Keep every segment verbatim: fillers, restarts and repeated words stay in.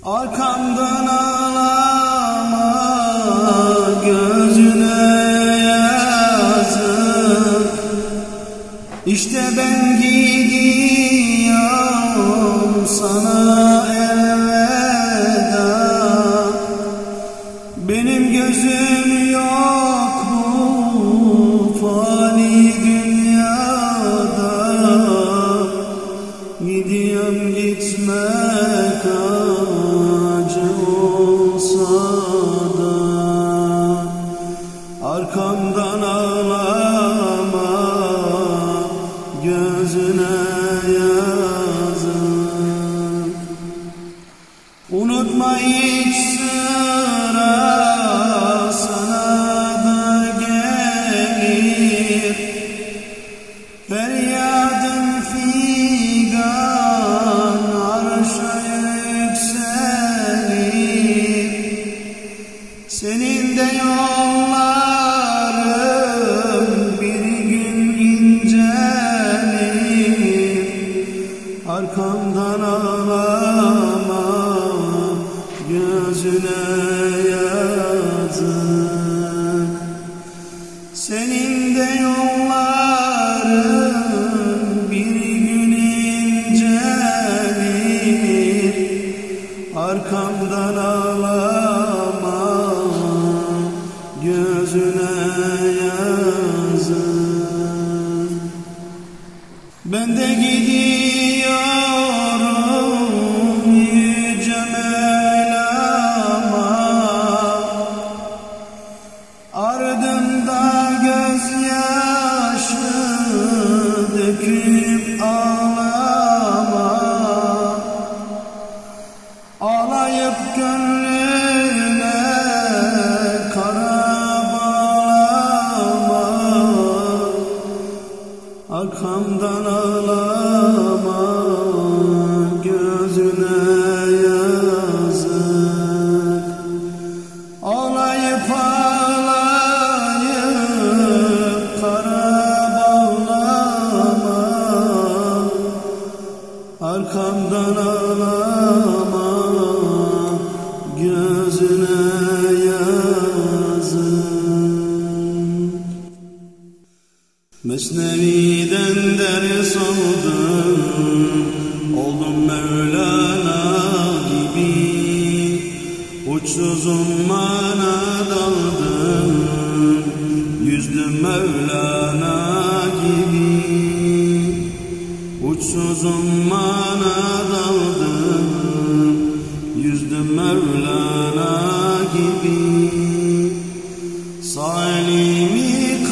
Arkamdan ağlama, gözüne yazık. İşte ben gidiyorum, sana elveda. Benim gözüm yok bu fani dünyada. Gidiyorum gitmek acı olsa da. Arkamdan ağlama, gözüne yazık. Unutma hiç sıra sana da gelir. Feryadın figan arşa yükselir. Senin de yolların bir gün incelir. Arkamdan ağlama, gözüne yazık. Senin de yolların bir gün incelir. Arkamdan ağlama, gözüne yazık. Ben de gidiyorum yüce Mevlam'a. Ardında gözyaşı döküp ağlama. Ağlayıp gönlüne kara bağlama. Arkamdan ağlama, gözüne yazık. Ağlayıp ağlayıp kara bağlama. Arkamdan ağlama, gözüne yazık. Mesnevi'den ders aldım, oldum Mevlana gibi. Uçsuzum mana daldım, yüzdüm Mevlana gibi. Uçsuzum mana daldım, yüzdüm Mevlana gibi. Sağ elimi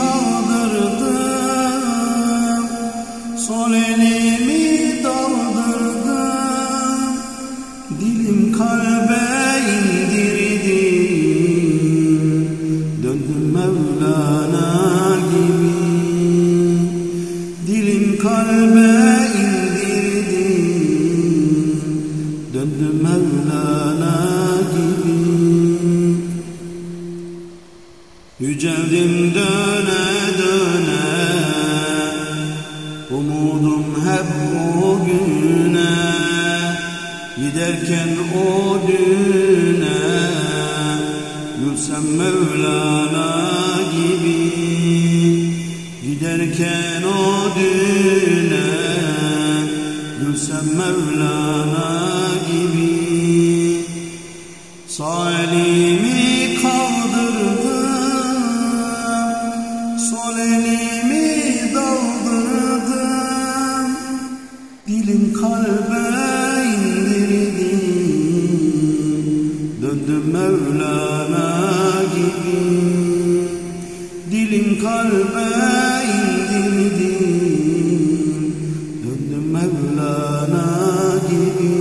kaldırdım, sol elimi daldırdım. Dilim kalbe indirdim, döndüm Mevlana gibi. Dilim kalbe indirdim, döndüm Mevlana gibi. Yüceldim döne döne, umudum hep o güne. Giderken o düne, gülsem Mevlana gibi. Giderken o düne, gülsem Mevlana gibi. Sağ elimi kaldırdım, sol elimi daldırdım. Dilim kalbe indirdim, döndüm Mevlana gibi. Dilim kalbe indirdim, döndüm Mevlana gibi.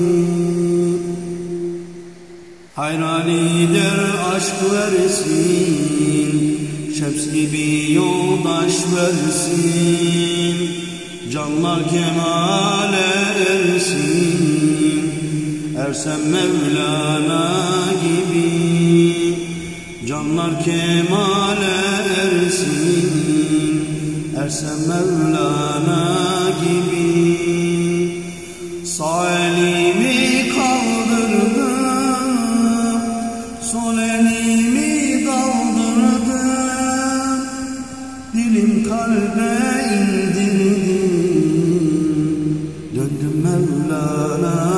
Hayrani der aşk versin, şems gibi yoldaş versin. Canlar kemale ersin, ersem Mevlana gibi. Canlar kemale ersin, ersem Mevlana gibi. Sağ elimi kaldırdım, ilim kalbe indirdim. Döndüm Mevlana